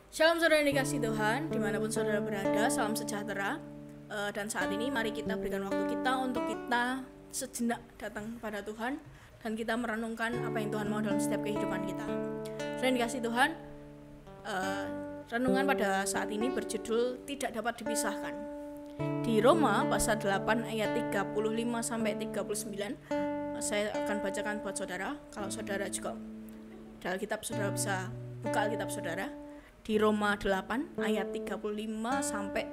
Shalom saudara yang dikasihi Tuhan, dimanapun saudara berada, salam sejahtera. Dan saat ini mari kita berikan waktu kita untuk kita sejenak datang pada Tuhan dan kita merenungkan apa yang Tuhan mau dalam setiap kehidupan kita. Saudara yang dikasihi Tuhan, renungan pada saat ini berjudul Tidak Dapat Dipisahkan. Di Roma pasal 8 ayat 35 sampai 39, saya akan bacakan buat saudara. Kalau saudara juga dalam kitab, saudara bisa buka Alkitab saudara di Roma 8 ayat 35 sampai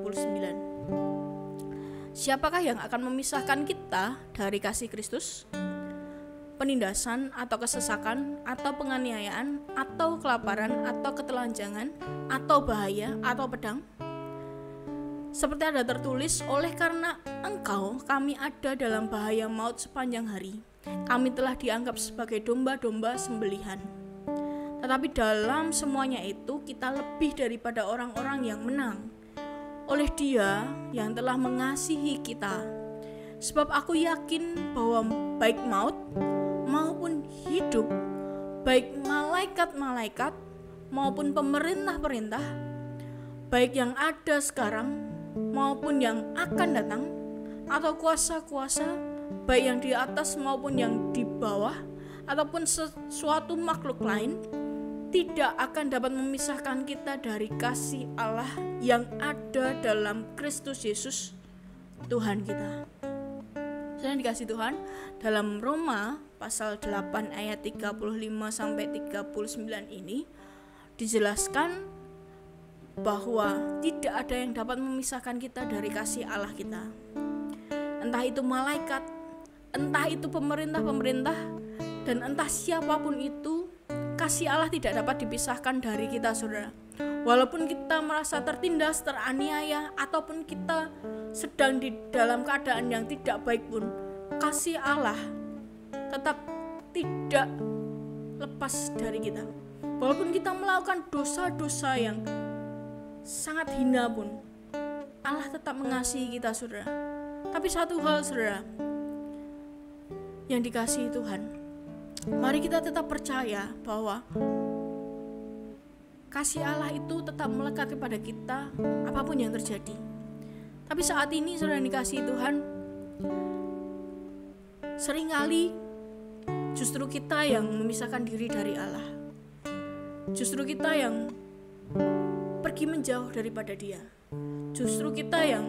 39. Siapakah yang akan memisahkan kita dari kasih Kristus? Penindasan atau kesesakan atau penganiayaan atau kelaparan atau ketelanjangan atau bahaya atau pedang? Seperti ada tertulis, oleh karena engkau kami ada dalam bahaya maut sepanjang hari. Kami telah dianggap sebagai domba-domba sembelihan. Tetapi dalam semuanya itu kita lebih daripada orang-orang yang menang oleh Dia yang telah mengasihi kita. Sebab aku yakin bahwa baik maut maupun hidup, baik malaikat-malaikat maupun pemerintah-pemerintah, baik yang ada sekarang maupun yang akan datang, atau kuasa-kuasa, baik yang di atas maupun yang di bawah, ataupun sesuatu makhluk lain, tidak akan dapat memisahkan kita dari kasih Allah yang ada dalam Kristus Yesus Tuhan kita. Saya dikasih Tuhan, dalam Roma pasal 8 ayat 35 sampai 39 ini dijelaskan bahwa tidak ada yang dapat memisahkan kita dari kasih Allah kita. Entah itu malaikat, entah itu pemerintah-pemerintah, dan entah siapapun itu, kasih Allah tidak dapat dipisahkan dari kita, saudara. Walaupun kita merasa tertindas, teraniaya, ataupun kita sedang di dalam keadaan yang tidak baik pun, kasih Allah tetap tidak lepas dari kita. Walaupun kita melakukan dosa-dosa yang sangat hina pun, Allah tetap mengasihi kita, saudara. Tapi satu hal, saudara, yang dikasihi Tuhan, mari kita tetap percaya bahwa kasih Allah itu tetap melekat kepada kita apapun yang terjadi. Tapi saat ini saudara yang dikasihi Tuhan, seringkali justru kita yang memisahkan diri dari Allah. Justru kita yang pergi menjauh daripada Dia. Justru kita yang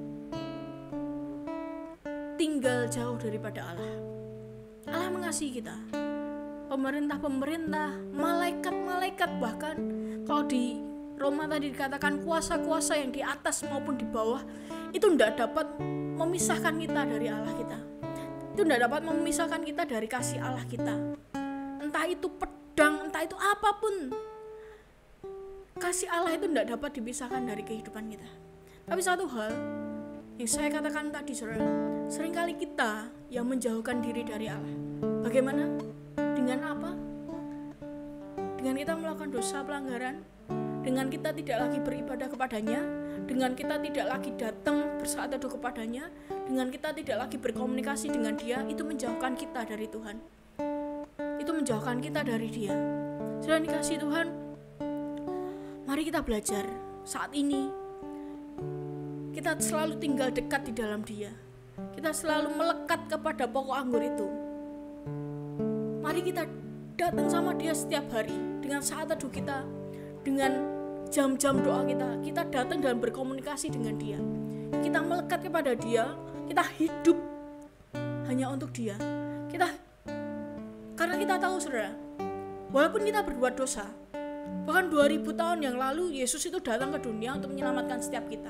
tinggal jauh daripada Allah. Allah mengasihi kita. Pemerintah-pemerintah, malaikat-malaikat, bahkan kalau di Roma tadi dikatakan kuasa-kuasa yang di atas maupun di bawah, itu tidak dapat memisahkan kita dari Allah kita. Itu tidak dapat memisahkan kita dari kasih Allah kita. Entah itu pedang, entah itu apapun, kasih Allah itu tidak dapat dipisahkan dari kehidupan kita. Tapi satu hal yang saya katakan tadi, saudara, seringkali kita yang menjauhkan diri dari Allah. Bagaimana? Dengan apa? Dengan kita melakukan dosa pelanggaran, dengan kita tidak lagi beribadah kepadanya, dengan kita tidak lagi datang bersaat teduh kepadanya, dengan kita tidak lagi berkomunikasi dengan Dia, itu menjauhkan kita dari Tuhan. Itu menjauhkan kita dari Dia. Saudara dikasihi Tuhan, mari kita belajar saat ini. Kita selalu tinggal dekat di dalam Dia. Kita selalu melekat kepada pokok anggur itu. Mari kita datang sama Dia setiap hari, dengan saat teduh kita, dengan jam-jam doa kita. Kita datang dan berkomunikasi dengan Dia. Kita melekat kepada Dia. Kita hidup hanya untuk Dia. Karena kita tahu, saudara, walaupun kita berbuat dosa, bahkan 2000 tahun yang lalu Yesus itu datang ke dunia untuk menyelamatkan setiap kita.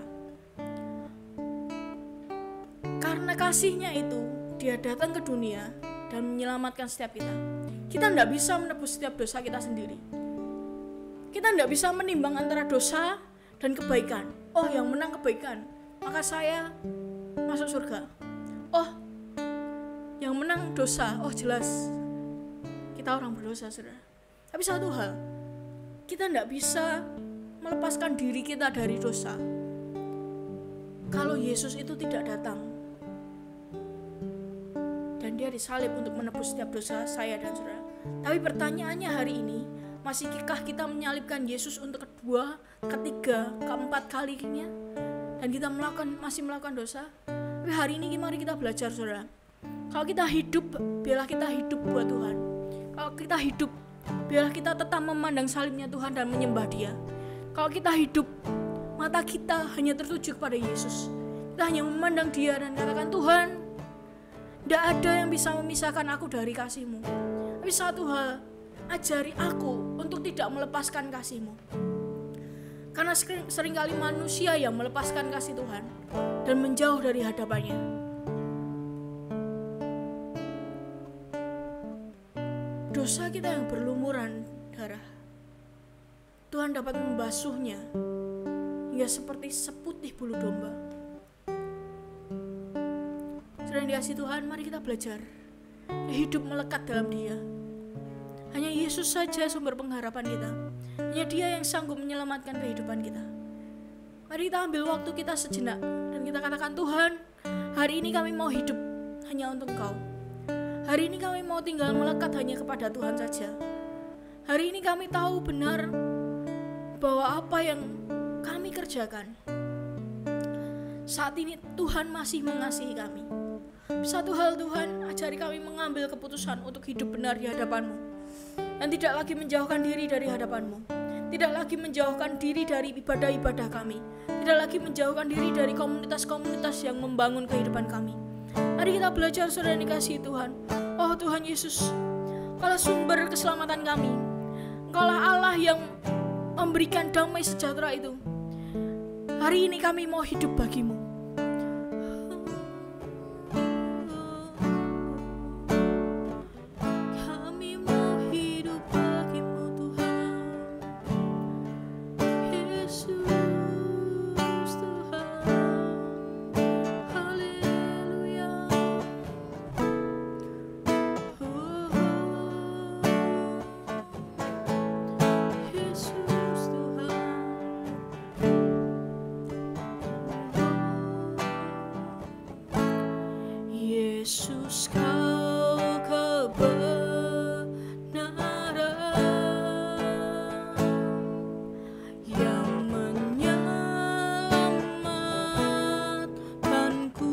Karena kasih-Nya itu, Dia datang ke dunia dan menyelamatkan setiap kita. Kita tidak bisa menebus setiap dosa kita sendiri. Kita tidak bisa menimbang antara dosa dan kebaikan. Oh, yang menang kebaikan, maka saya masuk surga. Oh, yang menang dosa, oh jelas kita orang berdosa, saudara. Tapi satu hal, kita tidak bisa melepaskan diri kita dari dosa kalau Yesus itu tidak datang dan Dia disalib untuk menebus setiap dosa saya dan saudara. Tapi pertanyaannya hari ini, Masih kikah kita menyalibkan Yesus untuk kedua, ketiga, keempat kalinya, dan kita masih melakukan dosa? Tapi hari ini mari kita belajar, saudara. Kalau kita hidup, biarlah kita hidup buat Tuhan. Kalau kita hidup, biarlah kita tetap memandang salibnya Tuhan dan menyembah Dia. Kalau kita hidup, mata kita hanya tertuju kepada Yesus. Kita hanya memandang Dia dan katakan, Tuhan, tidak ada yang bisa memisahkan aku dari kasih-Mu. Tapi satu hal, ajari aku untuk tidak melepaskan kasih-Mu. Karena seringkali manusia yang melepaskan kasih Tuhan dan menjauh dari hadapannya. Dosa kita yang berlumuran darah, Tuhan dapat membasuhnya hingga seperti seputih bulu domba. Saudara yang dikasihi Tuhan, mari kita belajar hidup melekat dalam Dia. Hanya Yesus saja sumber pengharapan kita. Hanya Dia yang sanggup menyelamatkan kehidupan kita. Mari kita ambil waktu kita sejenak dan kita katakan, Tuhan, hari ini kami mau hidup hanya untuk Engkau. Hari ini kami mau tinggal melekat hanya kepada Tuhan saja. Hari ini kami tahu benar bahwa apa yang kami kerjakan saat ini Tuhan masih mengasihi kami. Satu hal, Tuhan, ajari kami mengambil keputusan untuk hidup benar di hadapan-Mu, dan tidak lagi menjauhkan diri dari hadapan-Mu, tidak lagi menjauhkan diri dari ibadah-ibadah kami, tidak lagi menjauhkan diri dari komunitas-komunitas yang membangun kehidupan kami. Mari kita belajar, saudara yang dikasihi Tuhan. Oh Tuhan Yesus, Engkaulah sumber keselamatan kami. Engkaulah Allah yang memberikan damai sejahtera itu. Hari ini kami mau hidup bagi-Mu. Yesus, Kau kebenaran yang menyelamatkanku.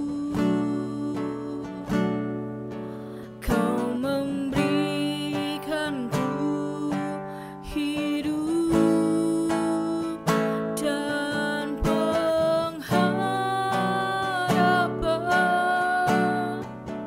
Kau memberikanku hidup dan pengharapan.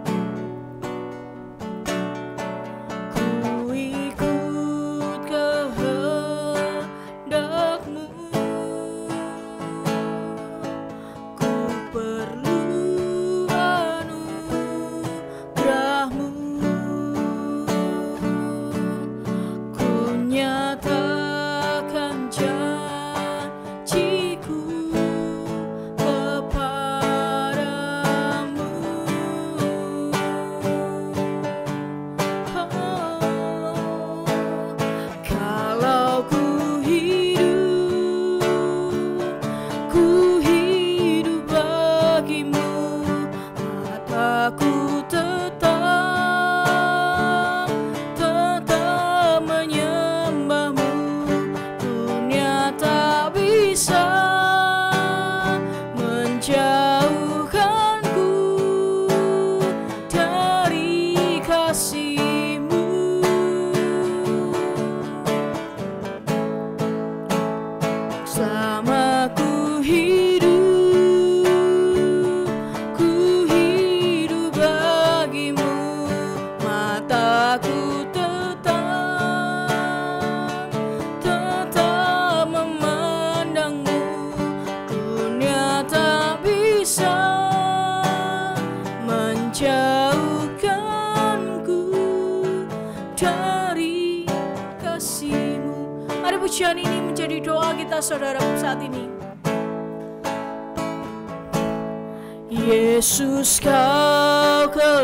Pujian ini menjadi doa kita, saudara, saat ini. Yesus, Kau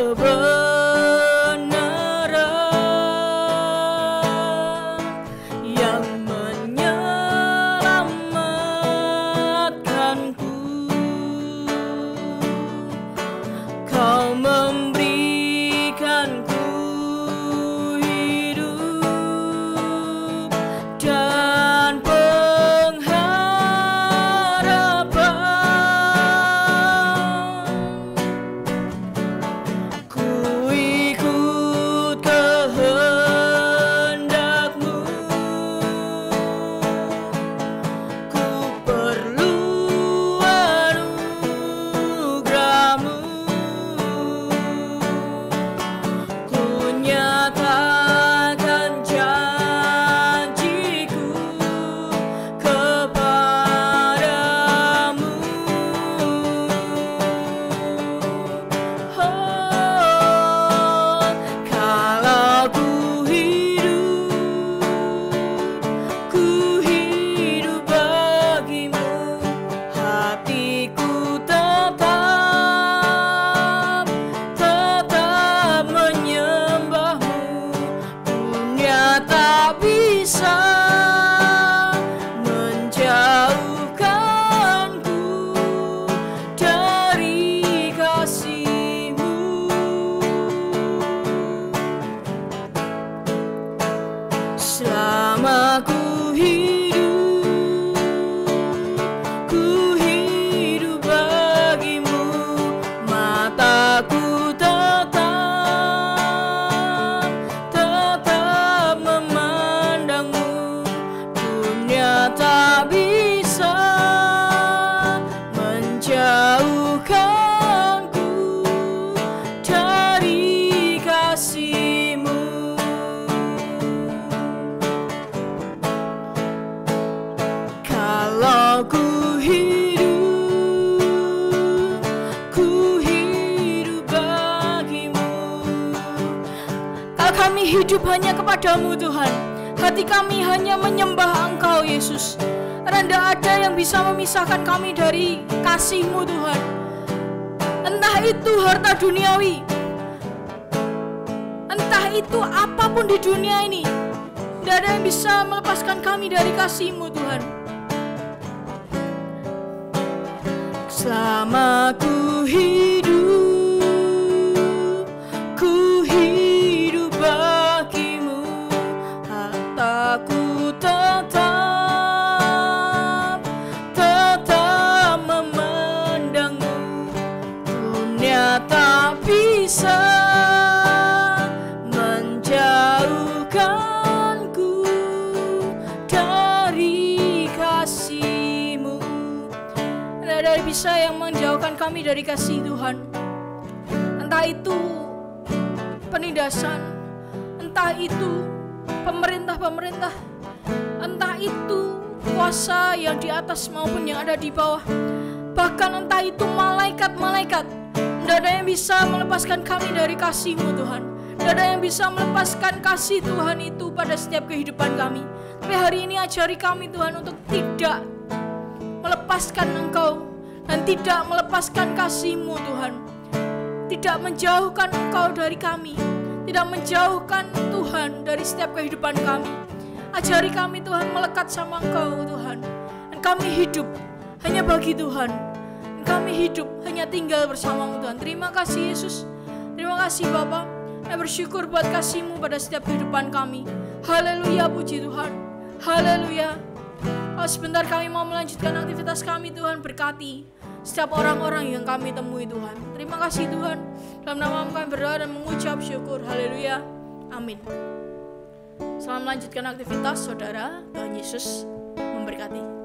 kebenaran yang menyelamatkanku. Kau memberikanku hidup hidup hanya kepadamu Tuhan. Hati kami hanya menyembah Engkau Yesus. Karena tidak ada yang bisa memisahkan kami dari kasih-Mu Tuhan. Entah itu harta duniawi, entah itu apapun di dunia ini, tidak ada yang bisa melepaskan kami dari kasih-Mu Tuhan. Selama ku hidup bagimu, hartaku tetap memandangmu. Dunia tak bisa menjauhkanku dari kasih-Mu. Tidak ada yang bisa yang menjauhkan kami dari kasih Tuhan. Entah itu penindasan, entah itu pemerintah, entah itu kuasa yang di atas maupun yang ada di bawah, bahkan entah itu malaikat-malaikat, tidak ada yang bisa melepaskan kami dari kasih-Mu Tuhan. Tidak ada yang bisa melepaskan kasih Tuhan itu pada setiap kehidupan kami. Tapi hari ini ajari kami Tuhan untuk tidak melepaskan Engkau dan tidak melepaskan kasih-Mu Tuhan. Tidak menjauhkan Engkau dari kami, tidak menjauhkan Tuhan dari setiap kehidupan kami. Ajari kami Tuhan melekat sama Engkau Tuhan. Dan kami hidup hanya bagi Tuhan. Dan kami hidup hanya tinggal bersama-Mu Tuhan. Terima kasih Yesus. Terima kasih Bapa. Saya bersyukur buat kasih-Mu pada setiap kehidupan kami. Haleluya, puji Tuhan. Haleluya. Sebentar kami mau melanjutkan aktivitas kami Tuhan. Berkati setiap orang-orang yang kami temui Tuhan. Terima kasih Tuhan. Dalam nama-Mu kami berdoa dan mengucap syukur. Haleluya. Amin. Selamat melanjutkan aktivitas saudara. Tuhan Yesus memberkati.